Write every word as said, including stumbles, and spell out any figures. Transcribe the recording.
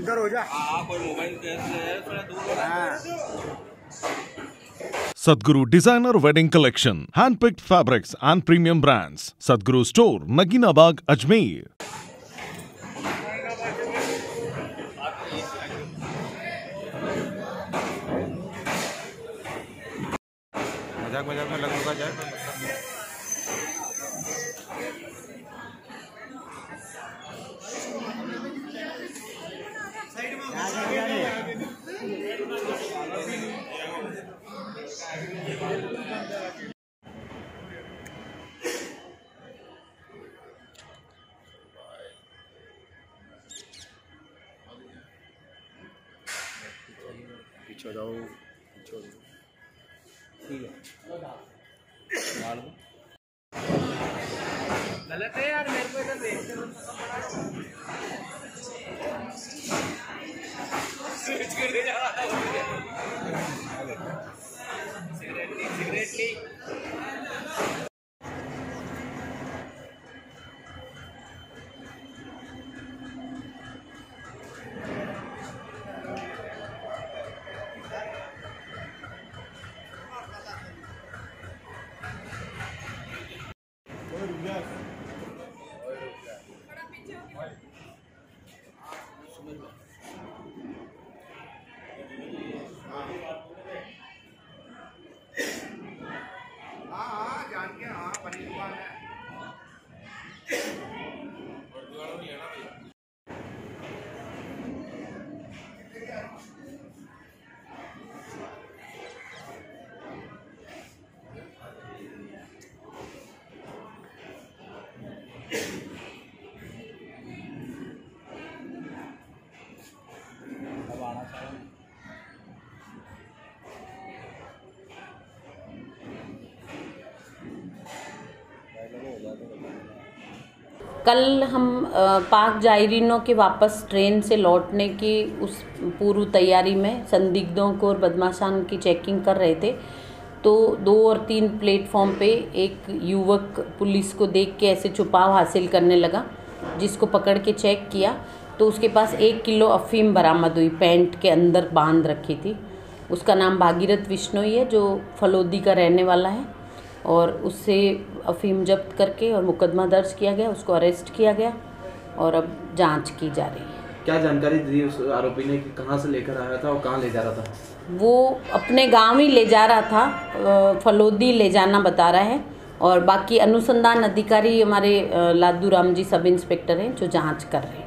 इधर हो जा। कोई मोबाइल है थोड़ा दूर। Sadhguru Designer Wedding Collection, handpicked fabrics and premium brands. Sadhguru Store, Nagina Bagh, Ajmer. मजाक मजाक में लगूंगा जाए। पीछे जाओ, पीछे जाओ। ठीक है। गलत है यार, मेरे को इधर देखते हो। स्विच कर दे जा रहा है। सिगरेट ली, सिगरेट ली। हाँ हाँ जान के, हाँ पनीर दुकान है। अब आना चाहिए। कल हम पाक जायरीनों के वापस ट्रेन से लौटने की उस पूर्व तैयारी में संदिग्धों को और बदमाशान की चेकिंग कर रहे थे, तो दो और तीन प्लेटफॉर्म पे एक युवक पुलिस को देख के ऐसे छुपाव हासिल करने लगा, जिसको पकड़ के चेक किया तो उसके पास एक किलो अफीम बरामद हुई, पैंट के अंदर बांध रखी थी। उसका नाम भागीरथ विश्नोई है, जो फलोदी का रहने वाला है, और उससे अफीम जब्त करके और मुकदमा दर्ज किया गया, उसको अरेस्ट किया गया और अब जांच की जा रही है। क्या जानकारी दी उस आरोपी ने कि कहां से लेकर आया था और कहां ले जा रहा था? वो अपने गांव ही ले जा रहा था, फलोदी ले जाना बता रहा है, और बाकी अनुसंधान अधिकारी हमारे लादू राम जी सब इंस्पेक्टर हैं जो जांच कर रहे हैं।